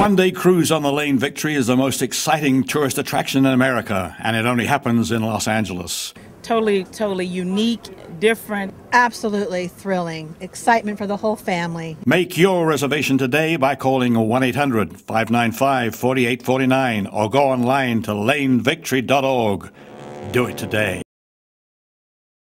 one-day cruise on the Lane Victory is the most exciting tourist attraction in America, and it only happens in Los Angeles. Totally unique, different. Absolutely thrilling. Excitement for the whole family. Make your reservation today by calling 1-800-595-4849 or go online to lanevictory.org. Do it today.